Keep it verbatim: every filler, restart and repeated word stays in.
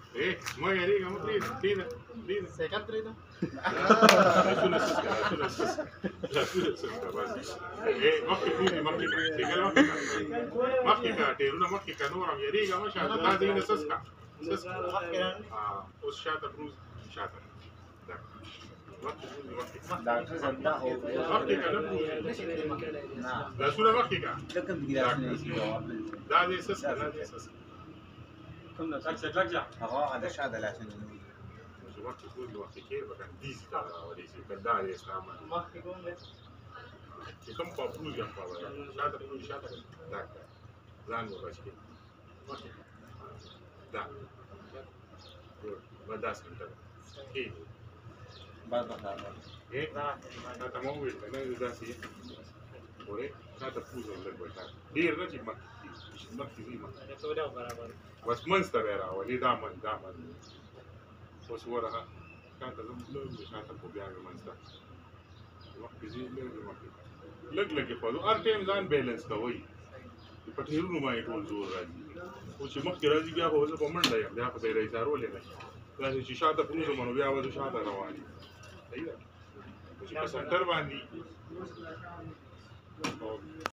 ايه ما يريق ما تريد تريد تريد سيكون تريد لا تنسى لا تنسى لا تنسى بس ايه ما في فوزي ما في سيكل ما في ما في كاتيرونا ما في كانورا يريق ما شاء الله هذه نسسكا نسسكا اه وش شاطر فوز شاطر ما في فوزي ما في دكتور زنده هو ما في كلام فوزي نعم لا سونا ما في كا لكن بيجي لا دي سسكا لا دي سسكا كم رجع رجع اه هذا شاد لكن وقت يكون وقت كيف كان ديزي ترى وليس كان داري استعمل ما يكون كم بابلو جنب بابا شاطر بلو شاطر داك زان وباشكي دا بداس انت كيف بعد بعد ايه شاطر مو ويل انا داسي وري شاطر فوز ولا باشا دير رجع ما ما في زي ما يسوي برابر بس منستر era ولي دائما دائما بس وراها كانت لازم شاطر بوبيان منستر وقت زي لازم لګ لګ په هر ټیم ځان بیلانس کوي په ټیرونو باندې ټول زور راځي او چې مخکې راځي بیا به زه په منډه یم بیا خو به یې راایزارولې نه شي داسې چې شاته پروزو منو بیا به زه شاته روان یم صحیح ده چې په سنټر باندې